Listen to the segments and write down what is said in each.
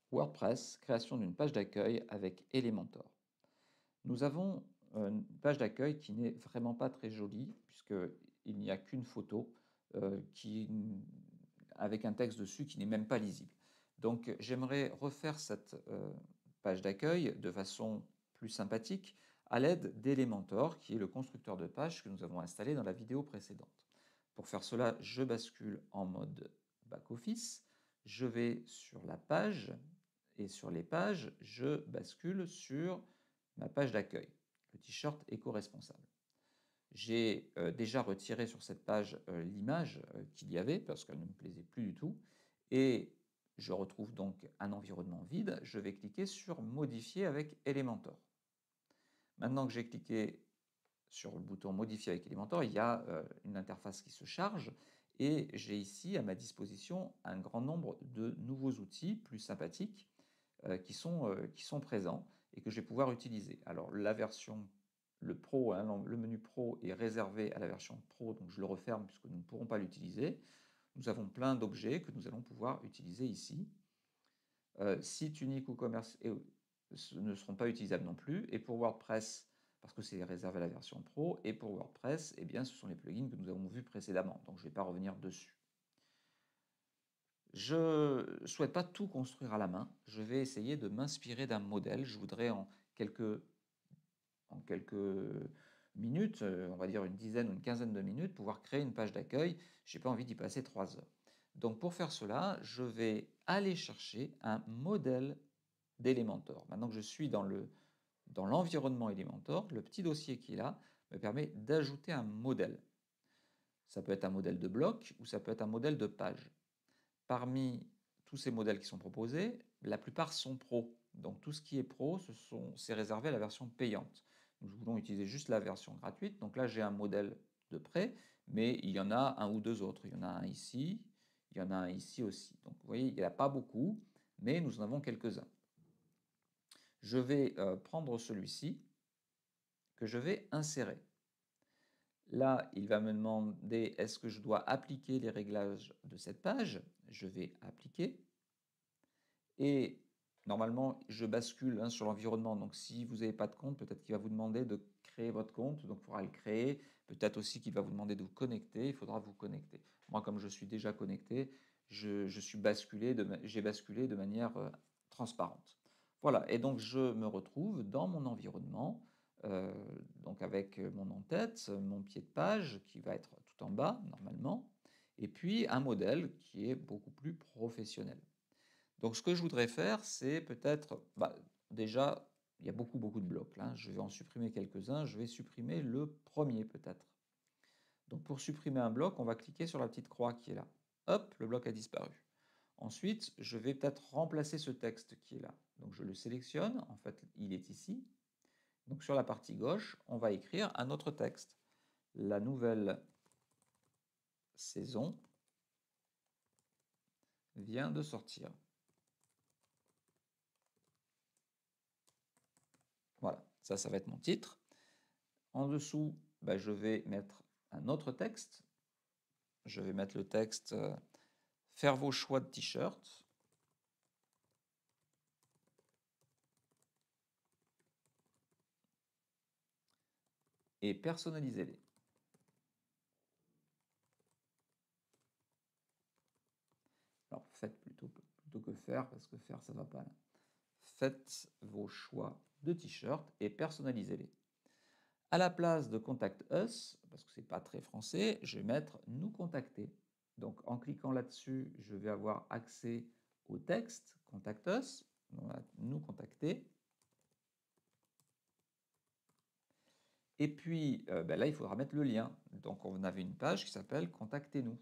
WordPress, création d'une page d'accueil avec Elementor. Nous avons une page d'accueil qui n'est vraiment pas très jolie puisqu'il n'y a qu'une photo avec un texte dessus qui n'est même pas lisible. Donc j'aimerais refaire cette page d'accueil de façon plus sympathique à l'aide d'Elementor qui est le constructeur de pages que nous avons installé dans la vidéo précédente. Pour faire cela, je bascule en mode back-office, je vais sur la page et sur les pages, je bascule sur ma page d'accueil, le t-shirt éco-responsable. J'ai déjà retiré sur cette page l'image qu'il y avait parce qu'elle ne me plaisait plus du tout et je retrouve donc un environnement vide. Je vais cliquer sur modifier avec Elementor. Maintenant que j'ai cliqué sur le bouton modifier avec Elementor, il y a une interface qui se charge et j'ai ici à ma disposition un grand nombre de nouveaux outils plus sympathiques qui sont présents et que je vais pouvoir utiliser. Alors la version, le Pro, hein, le menu Pro est réservé à la version Pro, donc je le referme puisque nous ne pourrons pas l'utiliser. Nous avons plein d'objets que nous allons pouvoir utiliser ici. Sites uniques ou commerce ne seront pas utilisables non plus. Et pour WordPress, parce que c'est réservé à la version Pro, et pour WordPress, eh bien, ce sont les plugins que nous avons vus précédemment, donc je ne vais pas revenir dessus. Je ne souhaite pas tout construire à la main, je vais essayer de m'inspirer d'un modèle. Je voudrais en quelques minutes, on va dire une dizaine ou une quinzaine de minutes, pouvoir créer une page d'accueil. Je n'ai pas envie d'y passer 3 heures. Donc pour faire cela, je vais aller chercher un modèle d'Elementor. Maintenant que je suis dans l'environnement Elementor, le petit dossier qui est là me permet d'ajouter un modèle. Ça peut être un modèle de bloc ou ça peut être un modèle de page. Parmi tous ces modèles qui sont proposés, la plupart sont pro. Donc tout ce qui est pro, c'est réservé à la version payante. Nous voulons utiliser juste la version gratuite. Donc là, j'ai un modèle de prêt, mais il y en a un ou deux autres. Il y en a un ici, il y en a un ici aussi. Donc vous voyez, il n'y en a pas beaucoup, mais nous en avons quelques-uns. Je vais prendre celui-ci que je vais insérer. Là, il va me demander est-ce que je dois appliquer les réglages de cette page. Je vais appliquer. Et normalement, je bascule sur l'environnement. Donc, si vous n'avez pas de compte, peut-être qu'il va vous demander de créer votre compte. Donc, il faudra le créer. Peut-être aussi qu'il va vous demander de vous connecter. Il faudra vous connecter. Moi, comme je suis déjà connecté, j'ai basculé de manière transparente. Voilà. Et donc, je me retrouve dans mon environnement, donc avec mon en-tête, mon pied de page qui va être tout en bas, normalement, et puis un modèle qui est beaucoup plus professionnel. Donc ce que je voudrais faire, c'est peut-être, déjà, il y a beaucoup de blocs là, je vais en supprimer quelques-uns, je vais supprimer le premier peut-être. Donc pour supprimer un bloc, on va cliquer sur la petite croix qui est là. Hop, le bloc a disparu. Ensuite, je vais peut-être remplacer ce texte qui est là. Donc je le sélectionne, en fait il est ici. Donc sur la partie gauche, on va écrire un autre texte. La nouvelle saison vient de sortir. Voilà, ça va être mon titre. En dessous, je vais mettre un autre texte. Je vais mettre le texte faire vos choix de t-shirt. Et personnalisez-les. Alors faites plutôt que faire, parce que faire ça va pas là. Faites vos choix de t-shirt et personnalisez-les. À la place de Contact Us, parce que c'est pas très français, je vais mettre Nous contacter. Donc en cliquant là-dessus, je vais avoir accès au texte Contact Us, Nous contacter. Et puis là, il faudra mettre le lien. Donc on avait une page qui s'appelle Contactez-nous.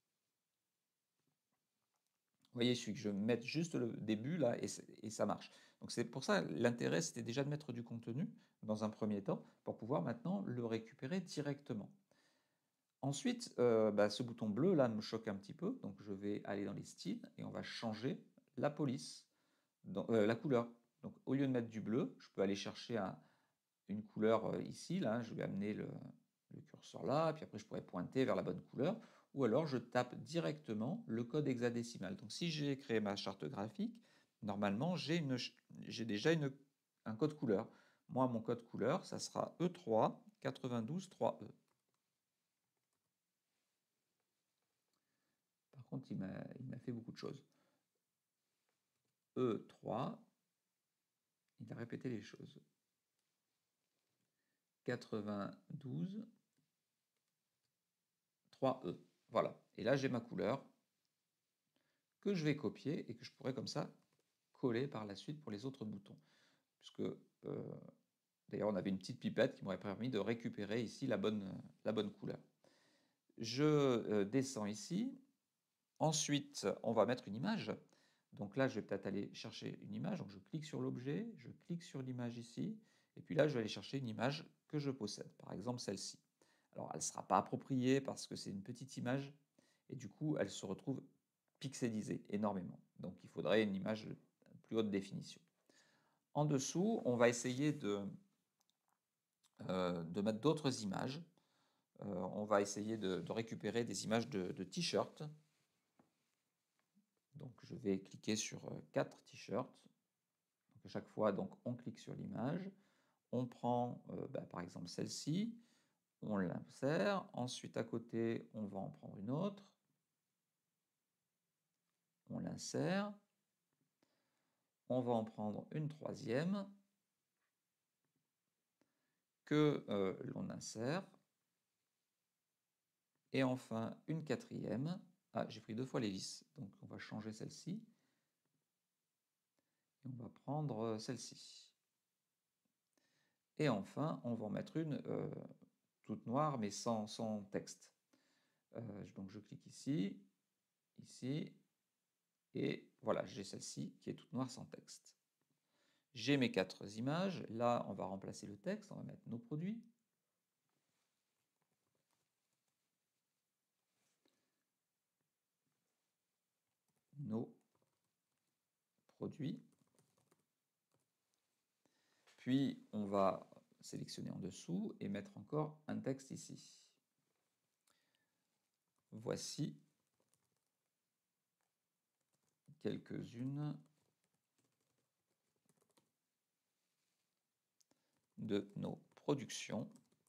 Vous voyez, il suffit que je mette juste le début là et ça marche. Donc c'est pour ça, l'intérêt c'était déjà de mettre du contenu dans un premier temps pour pouvoir maintenant le récupérer directement. Ensuite, ce bouton bleu là me choque un petit peu, donc je vais aller dans les styles et on va changer la police, la couleur. Donc au lieu de mettre du bleu, je peux aller chercher une couleur ici, là, je vais amener le curseur là, puis après je pourrais pointer vers la bonne couleur, ou alors je tape directement le code hexadécimal. Donc si j'ai créé ma charte graphique, normalement, j'ai déjà un code couleur. Moi, mon code couleur, ça sera E3 92 3E. Par contre, il m'a fait beaucoup de choses. E3, il a répété les choses. 92 3E. Voilà. Et là, j'ai ma couleur que je vais copier et que je pourrais comme ça coller par la suite pour les autres boutons. Puisque, d'ailleurs, on avait une petite pipette qui m'aurait permis de récupérer ici la bonne couleur. Je descends ici. Ensuite, on va mettre une image. Donc là, je vais peut-être aller chercher une image. Donc je clique sur l'objet, je clique sur l'image ici. Et puis là, je vais aller chercher une image que je possède. Par exemple, celle-ci. Alors, elle ne sera pas appropriée parce que c'est une petite image. Et du coup, elle se retrouve pixelisée énormément. Donc, il faudrait une image de plus haute définition. En dessous, on va essayer de mettre d'autres images. On va essayer de récupérer des images de t-shirts. Donc, je vais cliquer sur 4 t-shirts. Donc, à chaque fois, donc, on clique sur l'image. On prend, par exemple, celle-ci. On l'insère. Ensuite, à côté, on va en prendre une autre. On l'insère. On va en prendre une troisième que l'on insère. Et enfin, une quatrième. Ah, j'ai pris 2 fois les vis, donc on va changer celle-ci. Et on va prendre celle-ci. Et enfin, on va en mettre une toute noire, mais sans texte. Donc je clique ici, ici, et voilà, j'ai celle-ci qui est toute noire sans texte. J'ai mes 4 images. Là, on va remplacer le texte, on va mettre nos produits. Nos produits. Puis, on va sélectionner en dessous et mettre encore un texte ici. Voici quelques-unes de nos productions.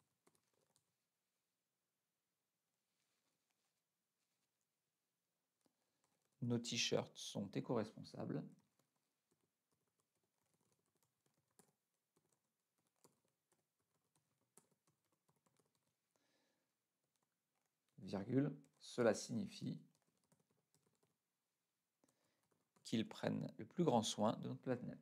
Nos t-shirts sont éco-responsables. Virgule, cela signifie qu'ils prennent le plus grand soin de notre planète.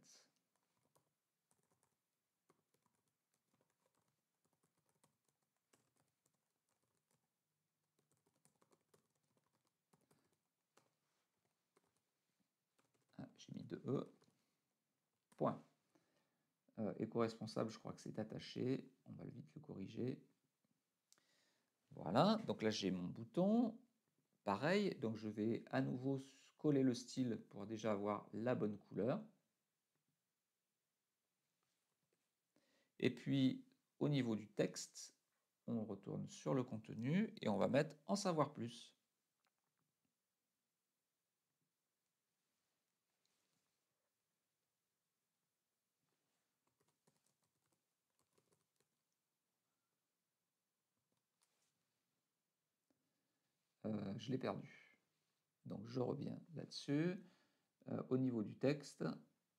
Ah, j'ai mis 2 E. Point. Éco-responsable, je crois que c'est attaché. On va vite le corriger. Voilà, donc là j'ai mon bouton. Pareil, donc je vais à nouveau coller le style pour déjà avoir la bonne couleur. Et puis au niveau du texte, on retourne sur le contenu et on va mettre en savoir plus. Je l'ai perdu. Donc je reviens là-dessus. Au niveau du texte, donc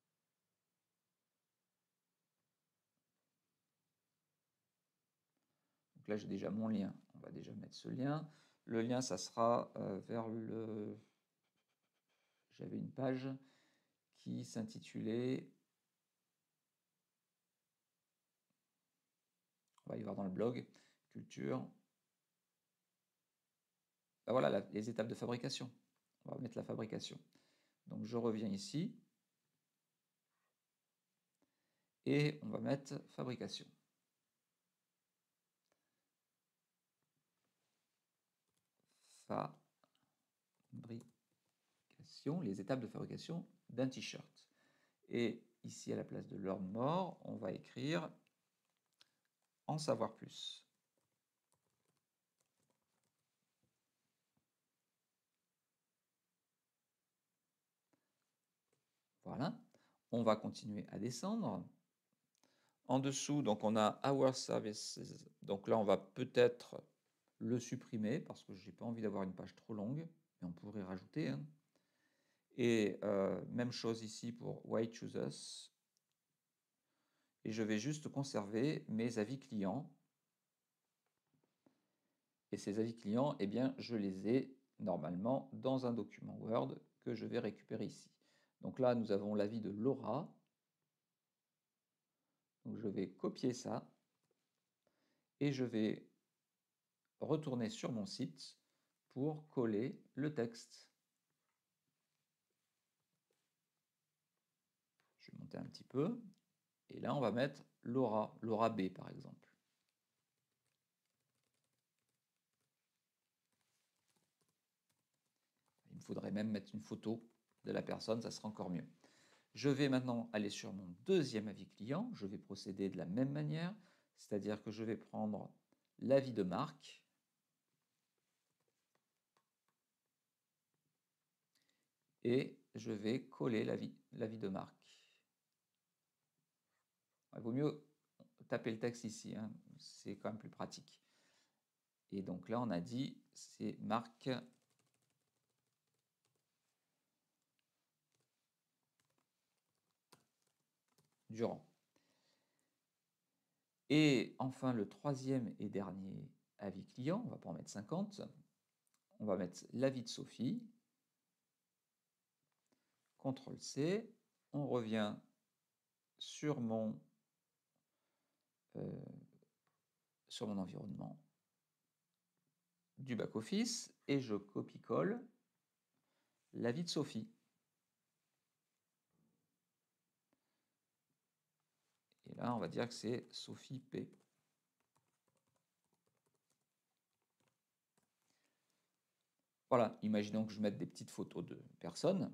là j'ai déjà mon lien. On va déjà mettre ce lien. Le lien, ça sera vers le... J'avais une page qui s'intitulait... On va y voir dans le blog, culture. Ben voilà, les étapes de fabrication. On va mettre la fabrication. Donc je reviens ici. Et on va mettre fabrication. Fabrication, les étapes de fabrication d'un t-shirt. Et ici, à la place de learn more, on va écrire en savoir plus. Voilà. On va continuer à descendre. En dessous, donc on a Our Services. Donc là, on va peut-être le supprimer parce que je n'ai pas envie d'avoir une page trop longue, mais on pourrait rajouter, hein. Et même chose ici pour Why Choose Us. Et je vais juste conserver mes avis clients. Et ces avis clients, eh bien, je les ai normalement dans un document Word que je vais récupérer ici. Donc là, nous avons l'avis de Laura. Donc je vais copier ça et je vais retourner sur mon site pour coller le texte. Je vais monter un petit peu. Et là, on va mettre Laura, Laura B par exemple. Il me faudrait même mettre une photo de la personne, ça sera encore mieux. Je vais maintenant aller sur mon deuxième avis client. Je vais procéder de la même manière, c'est-à-dire que je vais prendre l'avis de Marc et je vais coller l'avis de Marc. Il vaut mieux taper le texte ici, hein, c'est quand même plus pratique. Et donc là, on a dit, c'est Marc Durand. Et enfin, le troisième et dernier avis client, on ne va pas en mettre 50, on va mettre l'avis de Sophie. CTRL-C, on revient sur mon environnement du back-office et je copie-colle l'avis de Sophie. Et là, on va dire que c'est Sophie P. Voilà, imaginons que je mette des petites photos de personnes.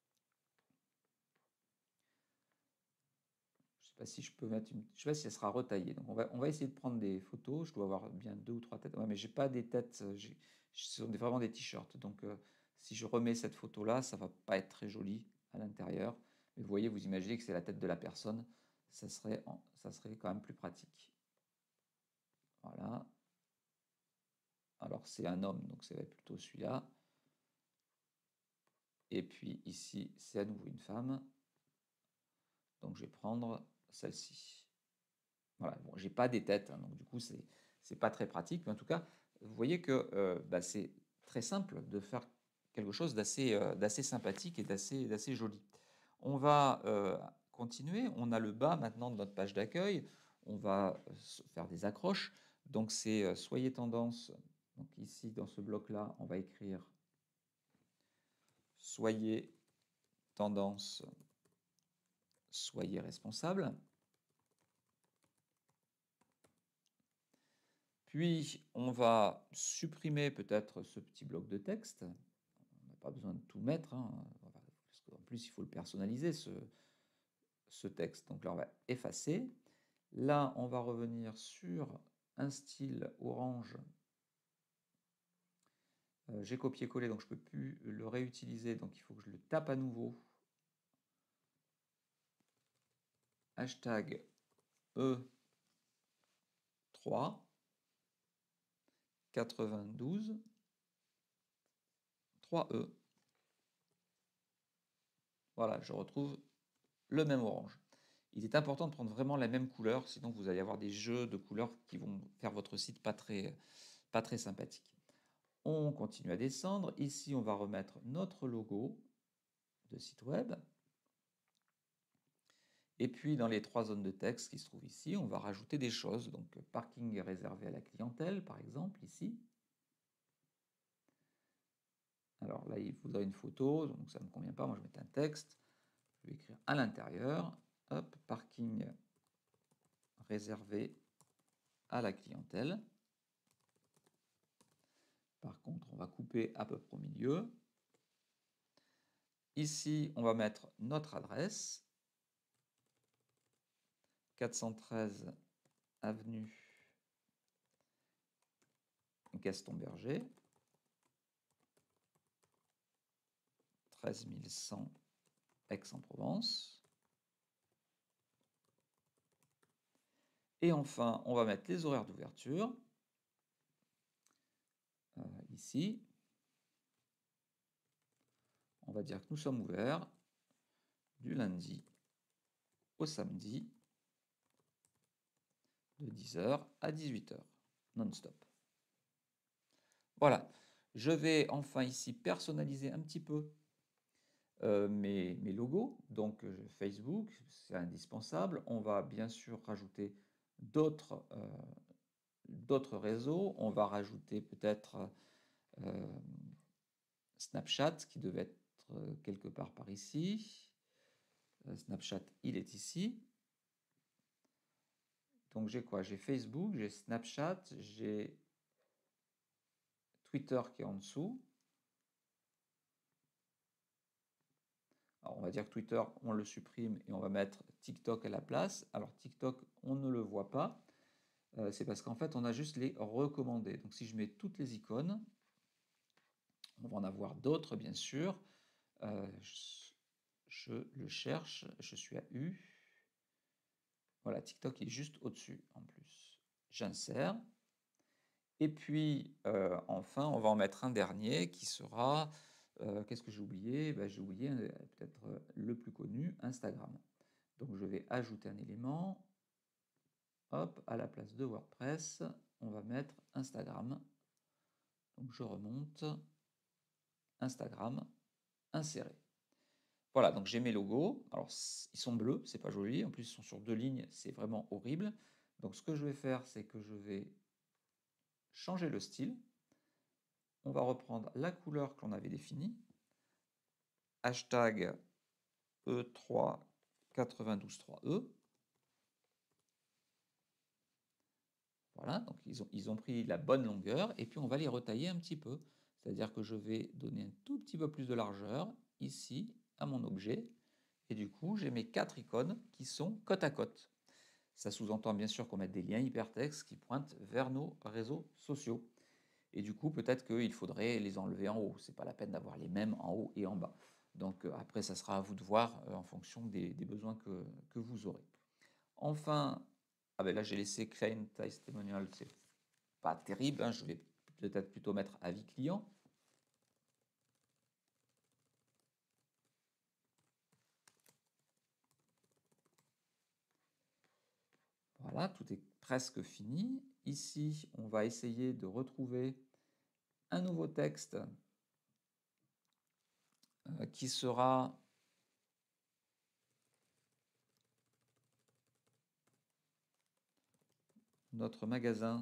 Je ne sais pas si je peux mettre une... Je sais pas si elle sera retaillée. Donc on va essayer de prendre des photos. Je dois avoir bien 2 ou 3 têtes. Ouais, mais j'ai pas des têtes. Ce sont vraiment des t-shirts. Donc si je remets cette photo-là, ça va pas être très joli à l'intérieur. Mais vous voyez, vous imaginez que c'est la tête de la personne. Ça serait quand même plus pratique. Voilà. Alors c'est un homme, donc ça va être plutôt celui-là. Et puis ici, c'est à nouveau une femme. Donc je vais prendre celle-ci. Voilà, bon, j'ai pas des têtes, hein, donc du coup c'est pas très pratique, mais en tout cas, vous voyez que bah, c'est très simple de faire quelque chose d'assez sympathique et d'assez joli. On va continuer, on a le bas maintenant de notre page d'accueil, on va faire des accroches, donc c'est soyez tendance, donc ici dans ce bloc-là, on va écrire soyez tendance, soyez responsable. Puis, on va supprimer peut-être ce petit bloc de texte. On n'a pas besoin de tout mettre, hein. En plus, il faut le personnaliser, ce texte. Donc là, on va effacer. Là, on va revenir sur un style orange. J'ai copié-collé, donc je ne peux plus le réutiliser. Donc, il faut que je le tape à nouveau. Hashtag E3 92 3E. Voilà, je retrouve le même orange. Il est important de prendre vraiment la même couleur, sinon vous allez avoir des jeux de couleurs qui vont faire votre site pas très sympathique. On continue à descendre. Ici, on va remettre notre logo de site web. Et puis, dans les 3 zones de texte qui se trouvent ici, on va rajouter des choses. Donc, parking réservé à la clientèle, par exemple, ici. Alors là, il faudrait une photo, donc ça ne me convient pas. Moi, je mets un texte. Je vais écrire à l'intérieur. Hop, parking réservé à la clientèle. Par contre, on va couper à peu près au milieu. Ici, on va mettre notre adresse. 413 avenue Gaston-Berger. 13 100 Aix-en-Provence. Et enfin, on va mettre les horaires d'ouverture. Ici. On va dire que nous sommes ouverts du lundi au samedi de 10h à 18h, non-stop. Voilà, je vais enfin ici personnaliser un petit peu mes logos. Donc Facebook, c'est indispensable. On va bien sûr rajouter d'autres réseaux. On va rajouter peut-être Snapchat qui devait être quelque part par ici. Snapchat, il est ici. Donc j'ai quoi? J'ai Facebook, j'ai Snapchat, j'ai Twitter qui est en dessous. Alors on va dire que Twitter, on le supprime et on va mettre TikTok à la place. Alors TikTok, on ne le voit pas. C'est parce qu'en fait, on a juste les recommandés. Donc si je mets toutes les icônes, on va en avoir d'autres bien sûr. Je le cherche, je suis à U. Voilà, TikTok est juste au-dessus en plus. J'insère. Et puis, enfin, on va en mettre un dernier qui sera, qu'est-ce que j'ai oublié? Ben, j'ai oublié peut-être le plus connu, Instagram. Donc je vais ajouter un élément. Hop, à la place de WordPress, on va mettre Instagram. Donc je remonte, Instagram, insérer. Voilà, donc j'ai mes logos. Alors ils sont bleus, c'est pas joli. En plus, ils sont sur 2 lignes, c'est vraiment horrible. Donc ce que je vais faire, c'est que je vais changer le style. On va reprendre la couleur que l'on avait définie. Hashtag E3 923E. Voilà, donc ils ont pris la bonne longueur et puis on va les retailler un petit peu. C'est-à-dire que je vais donner un tout petit peu plus de largeur ici à mon objet. Et du coup, j'ai mes 4 icônes qui sont côte à côte. Ça sous-entend bien sûr qu'on mette des liens hypertextes qui pointent vers nos réseaux sociaux. Et du coup, peut-être qu'il faudrait les enlever en haut. C'est pas la peine d'avoir les mêmes en haut et en bas. Donc après, ça sera à vous de voir en fonction des besoins que vous aurez. Enfin, ah ben là j'ai laissé Client Testimonial, c'est pas terrible, hein, je vais peut-être plutôt mettre avis client. Voilà, tout est presque fini. Ici, on va essayer de retrouver un nouveau texte qui sera notre magasin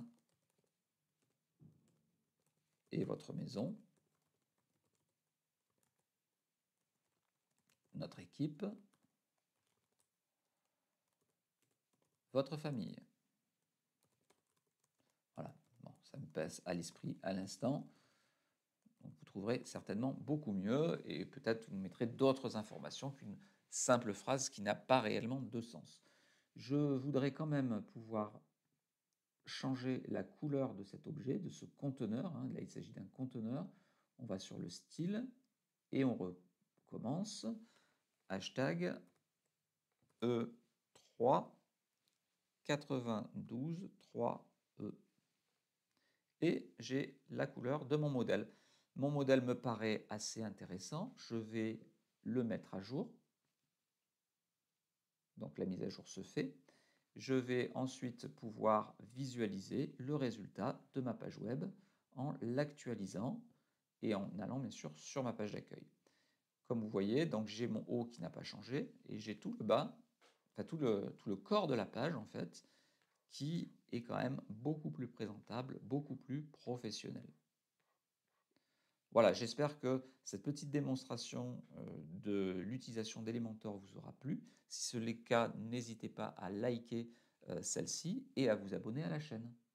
et votre maison, notre équipe, votre famille. Voilà, bon, ça me passe à l'esprit à l'instant. Donc vous trouverez certainement beaucoup mieux et peut-être vous mettrez d'autres informations qu'une simple phrase qui n'a pas réellement de sens. Je voudrais quand même pouvoir changer la couleur de cet objet, de ce conteneur. Hein. Là, il s'agit d'un conteneur. On va sur le style et on recommence. Hashtag E3 92 3E. Et j'ai la couleur de mon modèle. Mon modèle me paraît assez intéressant. Je vais le mettre à jour. Donc la mise à jour se fait. Je vais ensuite pouvoir visualiser le résultat de ma page web en l'actualisant et en allant bien sûr sur ma page d'accueil. Comme vous voyez, donc j'ai mon haut qui n'a pas changé et j'ai tout le bas, enfin tout le corps de la page en fait, qui est quand même beaucoup plus présentable, beaucoup plus professionnel. Voilà, j'espère que cette petite démonstration de l'utilisation d'Elementor vous aura plu. Si ce n'est le cas, n'hésitez pas à liker celle-ci et à vous abonner à la chaîne.